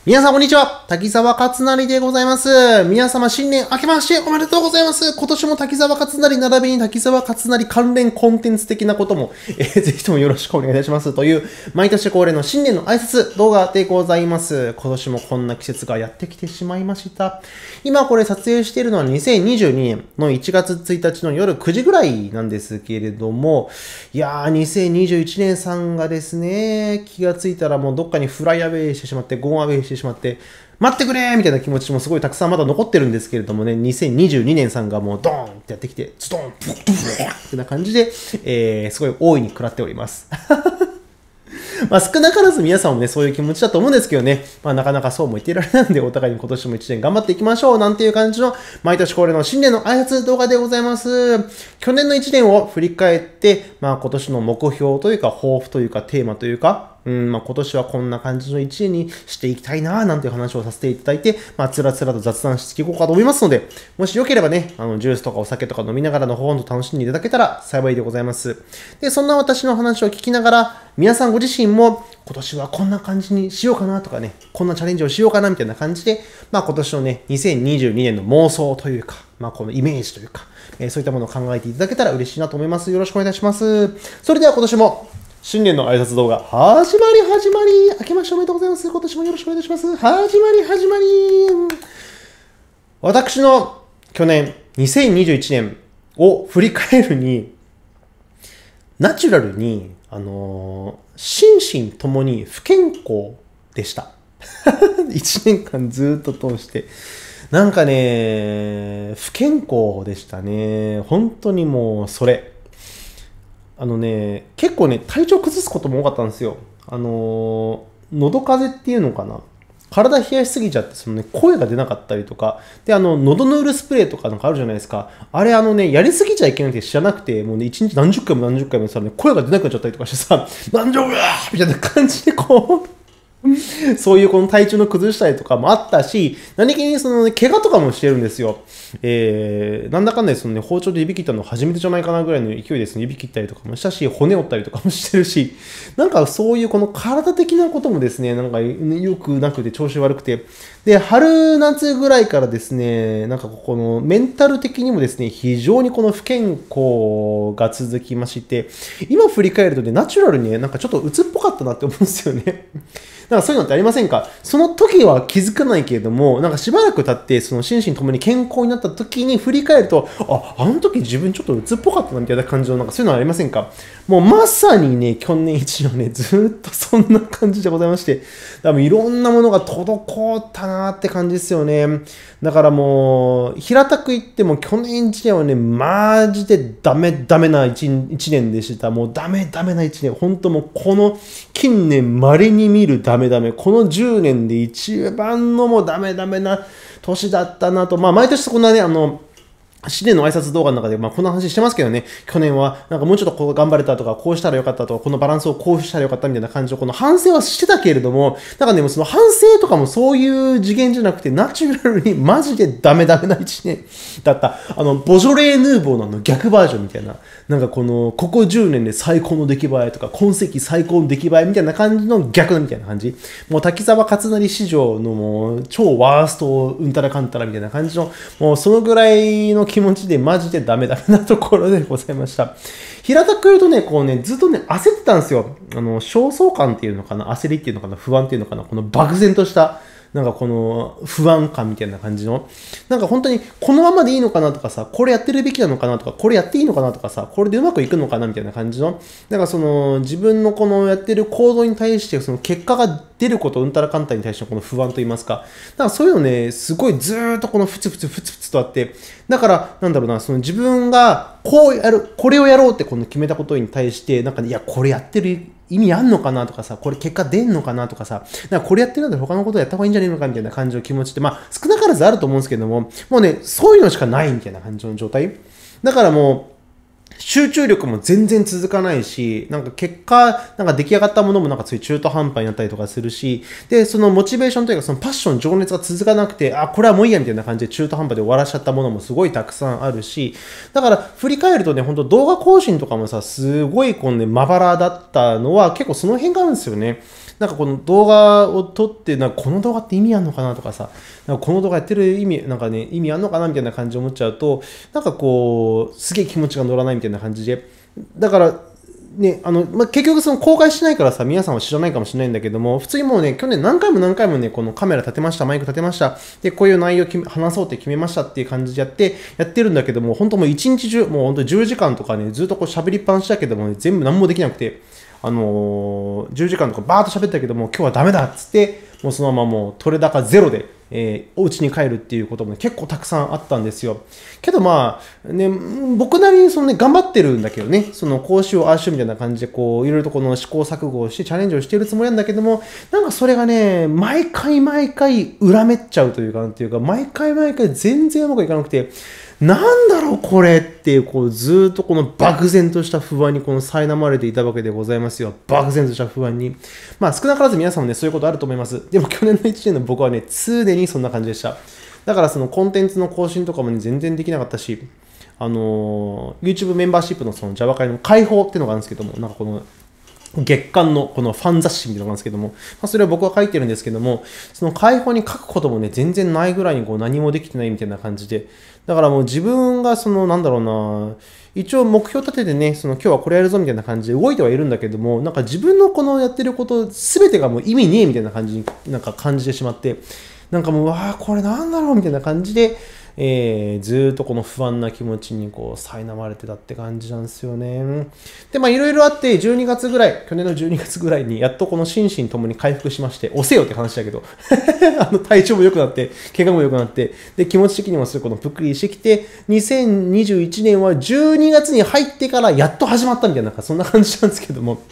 皆さんこんにちは。滝沢勝成でございます。皆様新年明けましておめでとうございます。今年も滝沢勝成並びに滝沢勝成関連コンテンツ的なことも、ぜひともよろしくお願いいたしますという、毎年恒例の新年の挨拶動画でございます。今年もこんな季節がやってきてしまいました。今これ撮影しているのは2022年の1月1日の夜9時ぐらいなんですけれども、いやー、2021年さんがですね、気がついたらもうどっかにフライアウェイしてしまって、ゴーンアウェイしてしまって、待ってくれーみたいな気持ちもすごいたくさんまだ残ってるんですけれどもね、2022年さんがもうドーンってやってきて、ズドン、プップッってな感じで、すごい大いに食らっております。まあ少なからず皆さんもね、そういう気持ちだと思うんですけどね、まあなかなかそうも言っていられないので、お互いに今年も1年頑張っていきましょうなんていう感じの、毎年恒例の新年の挨拶動画でございます。去年の1年を振り返って、まあ今年の目標というか、抱負というか、テーマというか、まあ今年はこんな感じの1年にしていきたいなーなんていう話をさせていただいて、まあつらつらと雑談していこうかと思いますので、もしよければね、ジュースとかお酒とか飲みながらのほんと楽しんでいただけたら幸いでございます。で、そんな私の話を聞きながら、皆さんご自身も今年はこんな感じにしようかなとかね、こんなチャレンジをしようかなみたいな感じで、まあ今年のね、2022年の妄想というか、まあこのイメージというか、そういったものを考えていただけたら嬉しいなと思います。よろしくお願いいたします。それでは今年も新年の挨拶動画、始まり。明けましておめでとうございます。今年もよろしくお願いいたします。始まり。私の去年、2021年を振り返るに、ナチュラルに、心身ともに不健康でした。1年間ずっと通して。なんかね、不健康でしたね。本当にもうそれ。結構ね、体調崩すことも多かったんですよ。喉風邪っていうのかな。体冷やしすぎちゃって、声が出なかったりとか。で、喉のウルスプレーとかなんかあるじゃないですか。あれやりすぎちゃいけなくて知らなくて、もうね、1日何十回もさ、声が出なくなっちゃったりとかしてさ、何丈夫だみたいな感じでそういうこの体調の崩したりとかもあったし、何気に怪我とかもしてるんですよ。なんだかんだで包丁で指切ったの初めてじゃないかなぐらいの勢いですね、指切ったりとかもしたし、骨折ったりとかもしてるし、なんかそういうこの体的なこともですね、なんか良くなくて調子悪くて、で、春夏ぐらいからですね、なんかこのメンタル的にもですね、非常にこの不健康が続きまして、今振り返るとね、ナチュラルにね、なんかちょっと鬱っぽかったなって思うんですよね。なんかそういうのってありませんか？その時は気づかないけれども、なんかしばらく経って、心身ともに健康になった時に振り返ると、あの時自分ちょっと鬱っぽかったなみたいな感じの、なんかそういうのありませんか？もうまさにね、去年一年ね、ずっとそんな感じでございまして、多分いろんなものが滞ったなーって感じですよね。だからもう、平たく言っても去年一年はね、マジでダメな一年でした。もうダメな一年。本当もうこの近年稀に見るダメ。この10年で一番のもうダメな年だったなと。まあ毎年こんなね、新年の挨拶動画の中で、まあ、こんな話してますけどね、去年は、なんかもうちょっとこう頑張れたとか、こうしたらよかったとか、このバランスをこうしたらよかったみたいな感じの、この反省はしてたけれども、なんかね、その反省とかもそういう次元じゃなくて、ナチュラルにマジでダメな一年だった。ボジョレーヌーボーの逆バージョンみたいな、なんかここ10年で最高の出来栄えとか、今世紀最高の出来栄えみたいな感じの逆みたいな感じ。もう滝沢勝成史上のもう超ワーストうんたらかんたらみたいな感じの、もうそのぐらいの気持ちでマジでダメなところでございました。平たく言うとね、ずっとね、焦ってたんですよ。焦燥感っていうのかな、焦りっていうのかな、不安っていうのかな、この漠然とした、なんかこの不安感みたいな感じの、なんか本当にこのままでいいのかなとかさ、これやってるべきなのかなとか、これやっていいのかなとかさ、これでうまくいくのかなみたいな感じの、なんか自分のこのやってる行動に対して、結果が出ること、うんたらかんたらに対してのこの不安と言いますか、だからそういうのね、すごいずーっとこのふつふつとあって、だからなんだろうな、自分がこれをやろうって決めたことに対して、なんかね、いや、これやってる意味あんのかなとかさ、これ結果出んのかなとかさ、なんかこれやってるんだったら他のことやった方がいいんじゃないのかみたいな感じの気持ちって、まあ少なからずあると思うんですけども、もうね、そういうのしかないみたいな感じの状態。だからもう、集中力も全然続かないし、なんか結果、なんか出来上がったものもなんかそういう中途半端になったりとかするし、で、そのモチベーションというかそのパッション、情熱が続かなくて、これはもういいやみたいな感じで中途半端で終わらしちゃったものもすごいたくさんあるし、だから振り返るとね、本当動画更新とかもさ、すごいまばらだったのは結構その辺があるんですよね。 なんかこの動画を撮って、なんかこの動画って意味あんのかなとかさ、なんかこの動画やってる意味、なんかね、意味あんのかなみたいな感じで思っちゃうと、なんかこう、すげえ気持ちが乗らないみたいな感じで、だから、ね、結局その公開しないからさ、皆さんは知らないかもしれないんだけども、普通にもうね、去年何回も何回もね、このカメラ立てました、マイク立てました、で、こういう内容話そうって決めましたっていう感じでやってるんだけども、本当もう一日中、もう本当10時間とかね、ずっとこう喋りっぱなしだけども、ね、全部何もできなくて、10時間とかバーッと喋ったけども、今日はダメだっつって、もうそのままもう取れ高ゼロで、お家に帰るっていうことも、ね、結構たくさんあったんですよ。けどまあ、ね、僕なりにその、ね、頑張ってるんだけどね、そのこうしよう、ああしようみたいな感じで、こう、いろいろとこの試行錯誤をしてチャレンジをしているつもりなんだけども、なんかそれがね、毎回毎回裏めっちゃうというか、なんていうか、毎回毎回全然うまくいかなくて、なんだろうこれっていう、こうずっとこの漠然とした不安にこの苛まれていたわけでございますよ。漠然とした不安に。まあ少なからず皆さんもね、そういうことあると思います。でも去年の1年の僕はね、常にそんな感じでした。だからそのコンテンツの更新とかもね、全然できなかったし、YouTube メンバーシップのその Java 会の開放っていうのがあるんですけども、なんかこの月間のこのファン雑誌みたいなのがあるんですけども、それは僕は書いてるんですけども、その開放に書くこともね、全然ないぐらいにこう何もできてないみたいな感じで、だからもう自分がそのなんだろうな、一応目標立ててね、その今日はこれやるぞみたいな感じで動いてはいるんだけども、なんか自分のこのやってること全てがもう意味ねえみたいな感じになんか感じてしまって、なんかもう、これなんだろうみたいな感じで、ずーっとこの不安な気持ちにこう苛まれてたって感じなんですよね。で、まあいろいろあって12月ぐらい、去年の12月ぐらいにやっとこの心身ともに回復しまして、押せよって話だけど、体調も良くなって、怪我も良くなって、で、気持ち的にもそういうこのぷっくりしてきて、2021年は12月に入ってからやっと始まったみたいな、なんかそんな感じなんですけども、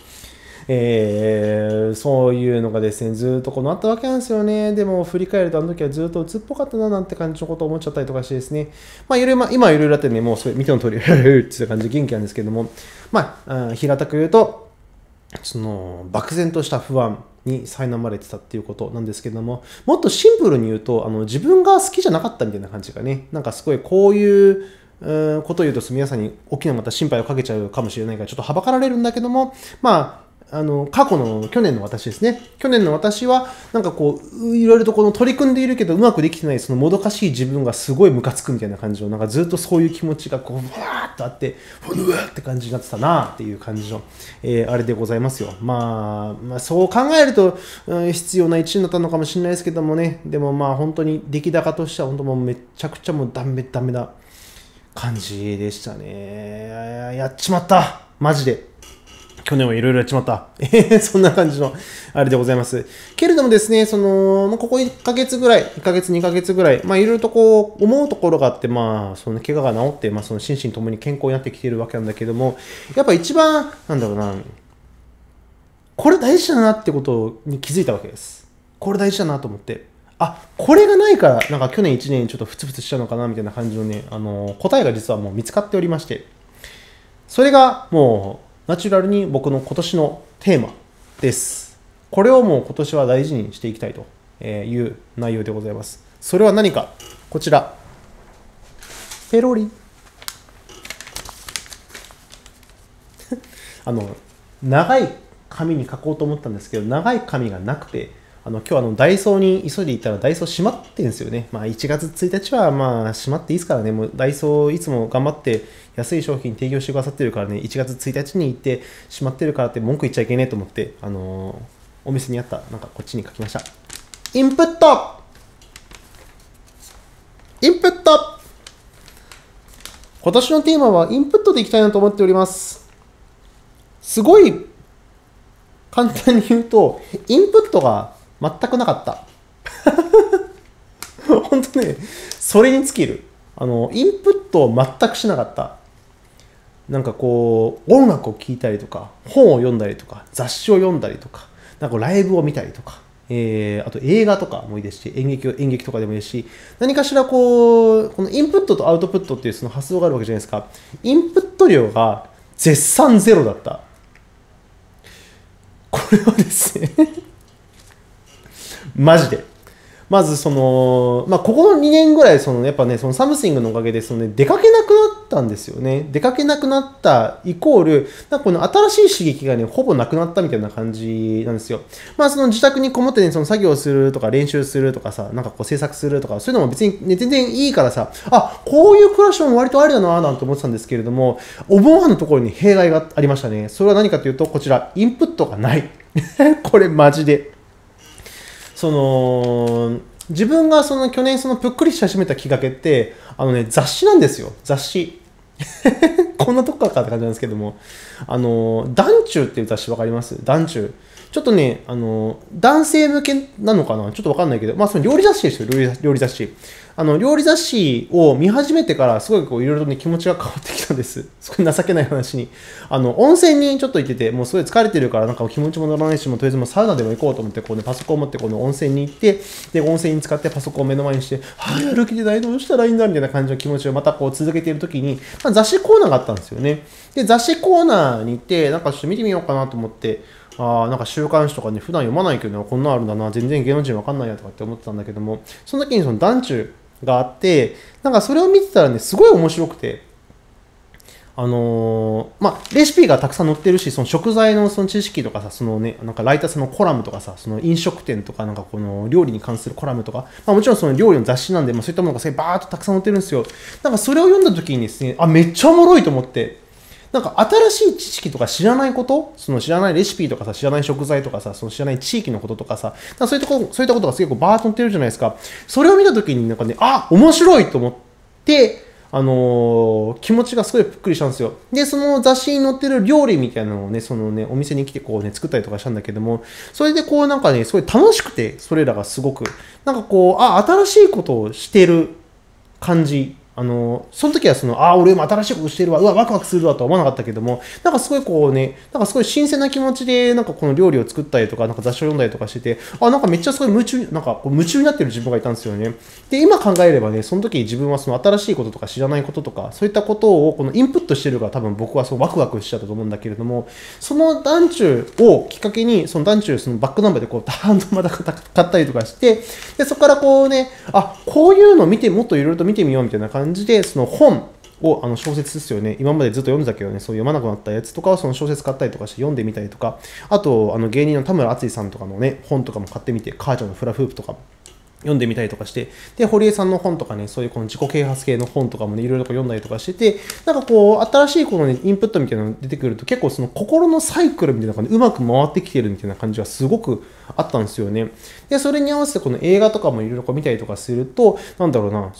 そういうのがですね、ずっとこのあったわけなんですよね。でも振り返るとあの時はずっと鬱っぽかったななんて感じのことを思っちゃったりとかしてですね、まあ今はいろいろあってね、もうそれ見ての通り、っていう感じで元気なんですけども、まあ、平たく言うと、その漠然とした不安に苛まれてたっていうことなんですけども、もっとシンプルに言うと、自分が好きじゃなかったみたいな感じがね、なんかすごいこういうことを言うと皆さんに大きなまた心配をかけちゃうかもしれないからちょっとはばかられるんだけども、まあ過去の去年の私ですね。去年の私は、なんかこう、いろいろとこの取り組んでいるけど、うまくできてない、そのもどかしい自分がすごいムカつくみたいな感じの、なんかずっとそういう気持ちがこう、わーっとあって、うわーって感じになってたなっていう感じの、あれでございますよ。まあ、そう考えると、必要な一年だったのかもしれないですけどもね。でもまあ、本当に出来高としては、本当もうめちゃくちゃもうダメな感じでしたね。やっちまった。マジで。去年はいろいろやっちまった。そんな感じのあれでございます。けれどもですね、ここ1ヶ月ぐらい、1ヶ月、2ヶ月ぐらい、まあいろいろとこう思うところがあって、まあその怪我が治って、まあその心身ともに健康になってきているわけなんだけども、やっぱ一番、なんだろうな、これ大事だなってことに気づいたわけです。これ大事だなと思って。これがないから、なんか去年1年ちょっとふつふつしちゃうのかなみたいな感じのね、答えが実はもう見つかっておりまして、それがもう、ナチュラルに僕の今年のテーマです。これをもう今年は大事にしていきたいという内容でございます。それは何か、こちら。ペロリ。長い紙に書こうと思ったんですけど、長い紙がなくて、今日ダイソーに急いで行ったらダイソー閉まってるんですよね。まあ1月1日はまあ閉まっていいですからね。もうダイソーいつも頑張って安い商品提供してくださってるからね、1月1日に行って閉まってるからって文句言っちゃいけねえと思って、お店にあった、なんかこっちに書きました。インプット今年のテーマはインプットでいきたいなと思っております。すごい簡単に言うと、インプットが全くなかった。本当ね、それに尽きる。インプットを全くしなかった。なんかこう、音楽を聴いたりとか、本を読んだりとか、雑誌を読んだりとか、なんかライブを見たりとか、あと映画とかもいいですし、演劇とかでもいいですし、何かしらこう、このインプットとアウトプットっていうその発想があるわけじゃないですか。インプット量が絶賛ゼロだった。これはですねマジで。まずここの2年ぐらい、やっぱね、そのサムシングのおかげで、出かけなくなっったんですよね。出かけなくなったイコール、なんかこの新しい刺激がね、ほぼなくなったみたいな感じなんですよ。まあその自宅にこもってね、その作業するとか練習するとかさ、なんかこう制作するとか、そういうのも別にね、全然いいからさ、あ、こういう暮らしも割とありだなぁなんて思ってたんですけれども、お盆のところに弊害がありましたね。それは何かというと、こちら、インプットがない。これマジで。その、自分がその去年そのぷっくりし始めたきっかけって、雑誌なんですよ。雑誌。こんなとこからかって感じなんですけども、団中っていう雑誌わかります？団中。ちょっとね、男性向けなのかなちょっとわかんないけど、まあその料理雑誌ですよ、料理雑誌。料理雑誌を見始めてから、すごいこういろいろとね、気持ちが変わってきたんです。すごい情けない話に。温泉にちょっと行ってて、もうすごい疲れてるから、なんか気持ちも乗らないし、もうとりあえずもうサウナでも行こうと思って、こうね、パソコンを持ってこの温泉に行って、で、温泉に使ってパソコンを目の前にして、はい、やる気でない、どうしたらいいんだみたいな感じの気持ちをまたこう続けているときに、まあ、雑誌コーナーがあったんですよね。で、雑誌コーナーに行って、なんかちょっと見てみようかなと思って、なんか週刊誌とかね、普段読まないけど、こんなのあるんだな、全然芸能人わかんないやとかって思ってたんだけども、その時にその団中があって、なんかそれを見てたらね、すごい面白くて、まあ、レシピがたくさん載ってるし、その食材のその知識とかさ、そのね、なんかライターさんのコラムとかさ、その飲食店とか、なんかこの料理に関するコラムとか、まあもちろんその料理の雑誌なんで、まあそういったものがバーっとたくさん載ってるんですよ。なんかそれを読んだ時にですね、あ、めっちゃおもろいと思って、なんか新しい知識とか知らないこと、その知らないレシピとかさ、知らない食材とかさ、その知らない地域のこととかさ、そういったことが結構バーッと載ってるじゃないですか。それを見たときになんかね、あ、面白いと思って、気持ちがすごいぷっくりしたんですよ。で、その雑誌に載ってる料理みたいなのをね、そのね、お店に来てこうね、作ったりとかしたんだけども、それでこうなんかね、すごい楽しくて、それらがすごく、なんかこう、あ、新しいことをしてる感じ。その時は俺も新しいことしてるわ、うわ、ワクワクするわとは思わなかったけども、なんかすごいこうね、なんかすごい新鮮な気持ちで、なんかこの料理を作ったりとか、なんか雑誌を読んだりとかしてて、なんかめっちゃすごいなんかこう夢中になってる自分がいたんですよね。で、今考えればね、その時自分はその新しいこととか知らないこととか、そういったことをこのインプットしてるから多分僕はそのワクワクしちゃったと思うんだけれども、その団中をきっかけに、その団中、そのバックナンバーでこう、ダーンとまた買ったりとかして、で、そこからこうね、こういうのを見て、もっといろいろと見てみようみたいな感じで、その本を、小説ですよね。今までずっと読んでたけどね、そう読まなくなったやつとかをその小説買ったりとかして読んでみたりとか、あと、芸人の田村淳さんとかのね、本とかも買ってみて、母ちゃんのフラフープとか読んでみたりとかして、で、堀江さんの本とかね、そういうこの自己啓発系の本とかもね、いろいろと読んだりとかしてて、なんかこう、新しいこの、ね、インプットみたいなのが出てくると、結構その心のサイクルみたいなのが、ね、うまく回ってきてるみたいな感じがすごくあったんですよね。で、それに合わせてこの映画とかもいろいろ見たりとかすると、なんだろうな、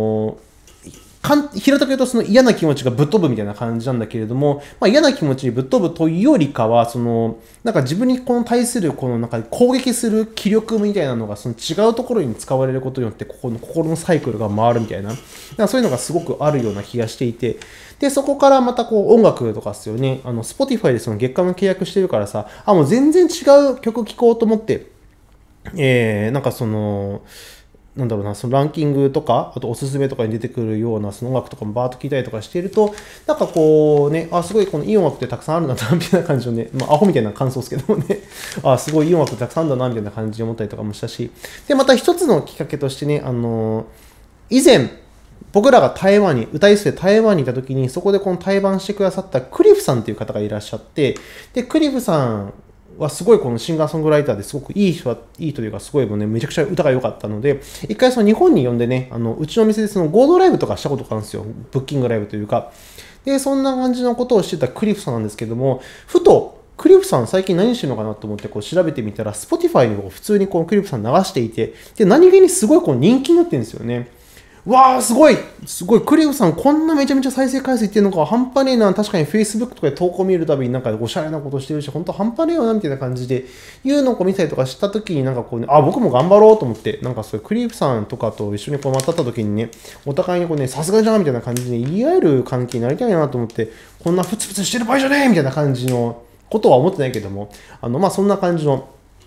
平たく言うとその嫌な気持ちがぶっ飛ぶみたいな感じなんだけれども、まあ、嫌な気持ちにぶっ飛ぶというよりかは、なんか自分にこの対するこのなんか攻撃する気力みたいなのがその違うところに使われることによってここの心のサイクルが回るみたいな、なんかそういうのがすごくあるような気がしていて、で、そこからまたこう音楽とかですよね、Spotify でその月間の契約してるからさ、もう全然違う曲聴こうと思って、なんかなんだろうな、そのランキングとか、あとおすすめとかに出てくるようなその音楽とかもバーッと聴いたりとかしていると、なんかこうね、すごいこのいい音楽ってたくさんあるんだな、みたいな感じのね、まあアホみたいな感想ですけどもね、すごいいい音楽たくさんあるんだな、みたいな感じで思ったりとかもしたし、で、また一つのきっかけとしてね、以前、僕らが台湾に、歌い捨て台湾にいた時に、そこでこの対バンしてくださったクリフさんっていう方がいらっしゃって、で、クリフさんはすごいこのシンガーソングライターですごくいい人というか、すごいもうね、めちゃくちゃ歌が良かったので、一回その日本に呼んでね、うちの店でその合同ライブとかしたことがあるんですよ。ブッキングライブというか。で、そんな感じのことをしてたクリフさんなんですけども、ふと、クリフさん最近何してるのかなと思ってこう調べてみたら、Spotify に普通にこのクリフさん流していて、で、何気にすごいこう人気になってるんですよね。わー、すごい、クリフさん、こんなめちゃめちゃ再生回数いってるのか、半端ねえな、確かに Facebook とかで投稿見るたびになんかおしゃれなことしてるし、本当半端ねえよな、みたいな感じで、いうのを見たりとかしたときになんかこうね、僕も頑張ろうと思って、なんかそういうクリフさんとかと一緒にこうまたったときにね、お互いにこうね、さすがじゃんみたいな感じで言い合える関係になりたいなと思って、こんなフツフツしてる場合じゃねえみたいな感じのことは思ってないけども、まあそんな感じの、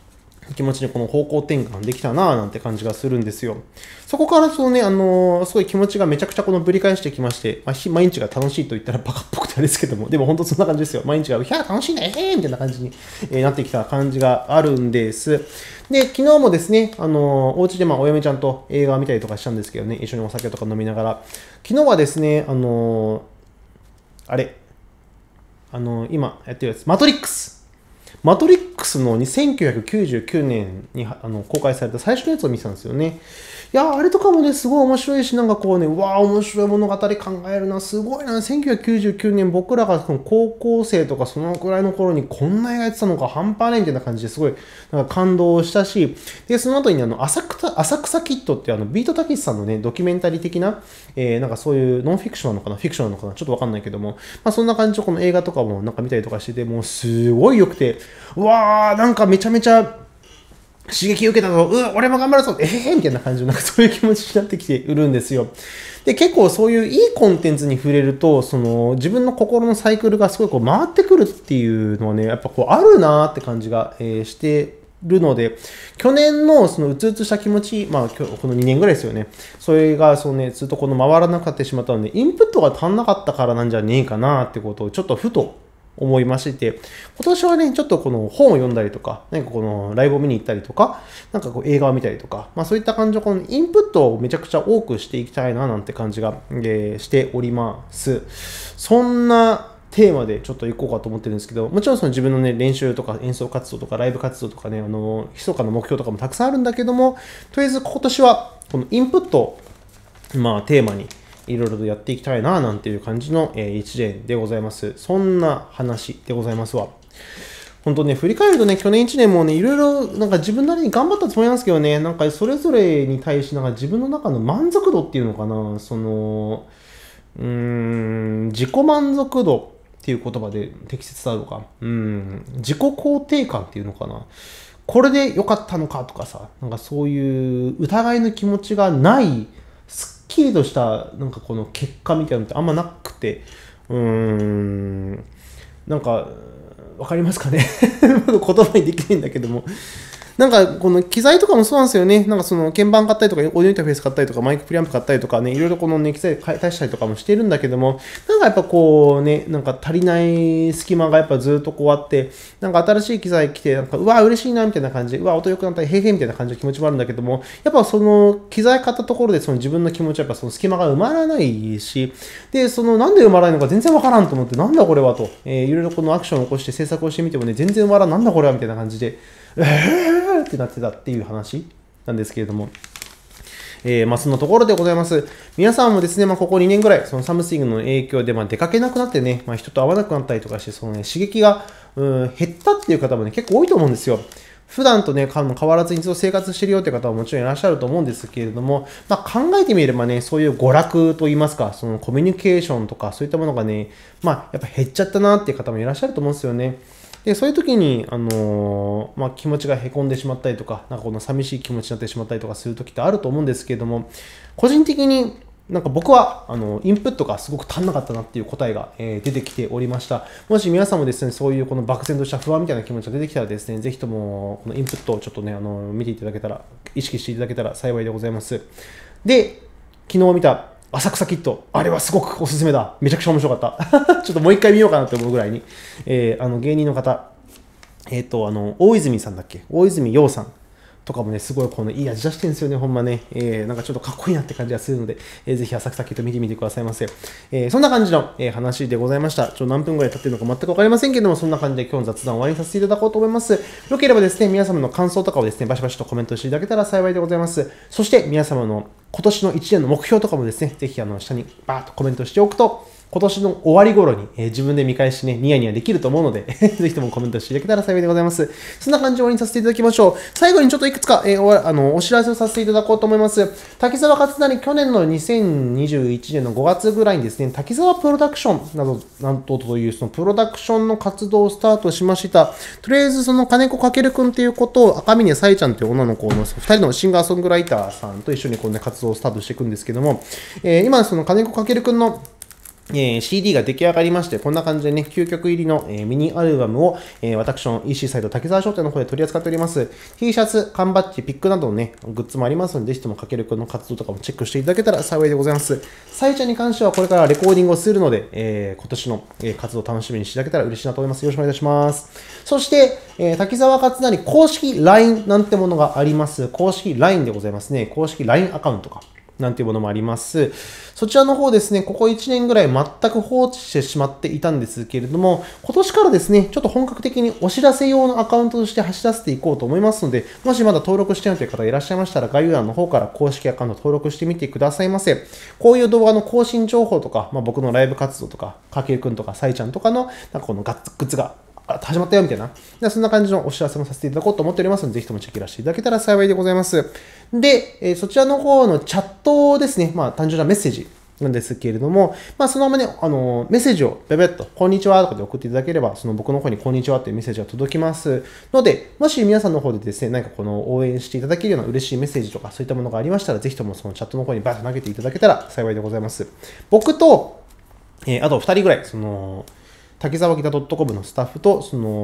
気持ちにこの方向転換できたなぁなんて感じがするんですよ。そこからそのね、すごい気持ちがめちゃくちゃこのぶり返してきまして、毎日が楽しいと言ったらバカっぽくてあれですけども、でも本当そんな感じですよ。毎日が、いや、楽しいね、みたいな感じになってきた感じがあるんです。で、昨日もですね、お家でお嫁ちゃんと映画を見たりとかしたんですけどね、一緒にお酒とか飲みながら。昨日はですね、今やってるやつ、マトリックスの1999年に公開された最初のやつを見てたんですよね。いやあれとかもね、すごい面白いし、なんかこうね、面白い物語考えるな、すごいな、1999年僕らがその高校生とかそのくらいの頃にこんな映画やってたのか半端ないみたいな感じですごいなんか感動したし、で、その後に浅草キッドっていうビートたけしさんのね、ドキュメンタリー的な、なんかそういうノンフィクションなのかな、フィクションなのかな、ちょっとわかんないけども、そんな感じでこの映画とかもなんか見たりとかしてて、もうすごい良くて、なんかめちゃめちゃ刺激受けたぞ、俺も頑張るぞ、みたいな感じの、なんかそういう気持ちになってきているんですよ。で、結構そういういいコンテンツに触れると、自分の心のサイクルがすごいこう回ってくるっていうのはね、やっぱこうあるなーって感じが、してるので、去年のそのうつうつした気持ち、この2年ぐらいですよね。それがずっとこの回らなくなってしまったので、インプットが足んなかったからなんじゃねえかなってことをちょっとふと思いまして、今年はね、ちょっとこの本を読んだりとか、なんかこのライブを見に行ったりとか、なんかこう映画を見たりとか、そういった感じのこのインプットをめちゃくちゃ多くしていきたいななんて感じが、しております。そんなテーマでちょっと行こうかと思ってるんですけど、もちろんその自分のね、練習とか演奏活動とかライブ活動とかね、密かな目標とかもたくさんあるんだけども、とりあえず今年はこのインプットを、テーマにいろいろとやっていきたいななんていう感じの一年でございます。そんな話でございますわ。本当ね、振り返るとね、去年1年もね、いろいろなんか自分なりに頑張ったつもりなんですけどね、なんかそれぞれに対しなんか自分の中の満足度っていうのかな、自己満足度っていう言葉で適切だろうか。自己肯定感っていうのかな。これで良かったのかとかさ、なんかそういう疑いの気持ちがない、すっきりとしたなんかこの結果みたいなのってあんまなくて、なんかわかりますかね言葉にできないんだけども、なんかこの機材とかもそうなんですよね。なんかその鍵盤買ったりとか、オーディオインターフェース買ったりとか、マイクプリアンプ買ったりとかね、いろいろこのね、機材足したりとかもしてるんだけども、なんかやっぱこうね、なんか足りない隙間がやっぱずっとこうあって、なんか新しい機材来て、なんか嬉しいなみたいな感じで、音良くなったり、へいへいみたいな感じの気持ちもあるんだけども、やっぱその機材買ったところでその自分の気持ちはやっぱその隙間が埋まらないし、で、なんで埋まらないのか全然わからんと思って、なんだこれはと、いろいろこのアクションを起こして制作をしてみてもね、全然埋まらん、なんだこれはみたいな感じで、ってなってたっていう話なんですけれども、そんなところでございます。皆さんもですね、ここ2年ぐらい、そのサムシングの影響で、出かけなくなってね、人と会わなくなったりとかして、そのね、刺激が、減ったっていう方もね、結構多いと思うんですよ。普段とね、変わらずにずっと生活してるよって方はもちろんいらっしゃると思うんですけれども、考えてみればね、そういう娯楽といいますか、そのコミュニケーションとか、そういったものがね、やっぱ減っちゃったなっていう方もいらっしゃると思うんですよね。で、そういう時に、気持ちがへこんでしまったりとか、なんかこの寂しい気持ちになってしまったりとかする時ってあると思うんですけれども、個人的になんか僕は、インプットがすごく足んなかったなっていう答えが、出てきておりました。もし皆さんもですね、そういうこの漠然とした不安みたいな気持ちが出てきたらですね、ぜひとも、このインプットをちょっとね、見ていただけたら、意識していただけたら幸いでございます。で、昨日見た、浅草キッド。あれはすごくおすすめだ。めちゃくちゃ面白かった。ちょっともう一回見ようかなって思うぐらいに。芸人の方、大泉さんだっけ、大泉洋さんとかもね、すごいこのいい味出してるんですよね、ほんまね。なんかちょっとかっこいいなって感じがするので、ぜひ浅草キッド見てみてくださいませ。そんな感じの、話でございました。何分ぐらい経ってるのか全くわかりませんけども、そんな感じで今日の雑談を終わりにさせていただこうと思います。よければですね、皆様の感想とかをですね、バシバシとコメントしていただけたら幸いでございます。そして皆様の今年の1年の目標とかもですね、ぜひ下にバーッとコメントしておくと、今年の終わり頃に、自分で見返しね、ニヤニヤできると思うのでぜひともコメントしていただけたら幸いでございます。そんな感じで終わりにさせていただきましょう。最後にちょっといくつか、お知らせをさせていただこうと思います。滝沢勝成、去年の2021年の5月ぐらいにですね、滝沢プロダクションなんとというそのプロダクションの活動をスタートしました。とりあえずその金子かけるくんということを赤嶺さえちゃんという女の子の2人のシンガーソングライターさんと一緒にこう、ね、活動をスタートしていくんですけども、今その金子かけるくんの CD が出来上がりまして、こんな感じでね、9曲入りの、ミニアルバムを、私の EC サイト、滝沢商店の方で取り扱っております。T シャツ、缶バッジ、ピックなどのね、グッズもありますので、ぜひともかけるくんの活動とかもチェックしていただけたら幸いでございます。さえちゃんに関してはこれからレコーディングをするので、今年の、活動を楽しみにしていただけたら嬉しいなと思います。よろしくお願いいたします。そして、滝沢勝成公式 LINE なんてものがあります。公式 LINE でございますね。公式 LINE アカウントか。なんていうものもあります。そちらの方ですね、ここ1年ぐらい全く放置してしまっていたんですけれども、今年からですね、ちょっと本格的にお知らせ用のアカウントとして走らせていこうと思いますので、もしまだ登録してないという方いらっしゃいましたら、概要欄の方から公式アカウント登録してみてくださいませ。こういう動画の更新情報とか、僕のライブ活動とか、かけるくんとか、さいちゃんとかの、このグッズが始まったよみたいな。そんな感じのお知らせもさせていただこうと思っておりますので、ぜひともチェックしていただけたら幸いでございます。で、そちらの方のチャットですね、単純なメッセージなんですけれども、そのままね、メッセージをベベッと、こんにちはとかで送っていただければ、その僕の方にこんにちはというメッセージが届きますので、もし皆さんの方でですね、何かこの応援していただけるような嬉しいメッセージとか、そういったものがありましたら、ぜひともそのチャットの方にバーッと投げていただけたら幸いでございます。僕と、あと2人ぐらい、滝沢北 .com のスタッフと、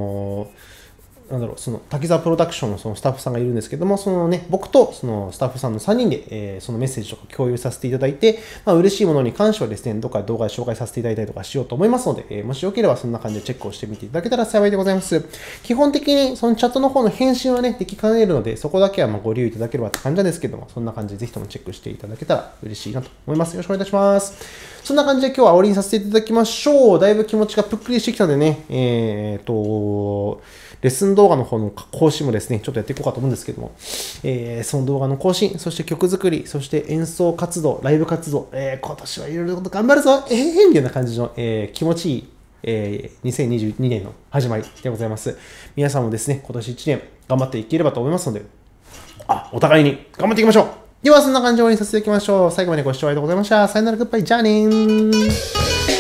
滝沢プロダクションのそのスタッフさんがいるんですけども、僕とそのスタッフさんの3人で、そのメッセージとか共有させていただいて、嬉しいものに関してはですね、どっか動画で紹介させていただいたりとかしようと思いますので、もしよければそんな感じでチェックをしてみていただけたら幸いでございます。基本的にそのチャットの方の返信はね、できかねるので、そこだけはご留意いただければって感じなんですけども、そんな感じでぜひともチェックしていただけたら嬉しいなと思います。よろしくお願いいたします。そんな感じで今日は終わりにさせていただきましょう。だいぶ気持ちがぷっくりしてきたのでね、レッスン動画の方の更新もですね、ちょっとやっていこうかと思うんですけども、その動画の更新、そして曲作り、そして演奏活動、ライブ活動、今年はいろいろと頑張るぞみたいな感じの、気持ちいい、2022年の始まりでございます。皆さんもですね、今年1年頑張っていければと思いますので、お互いに頑張っていきましょう。では、そんな感じで終わりにさせていただきましょう。最後までご視聴ありがとうございました。さよなら、グッバイ、じゃあねー。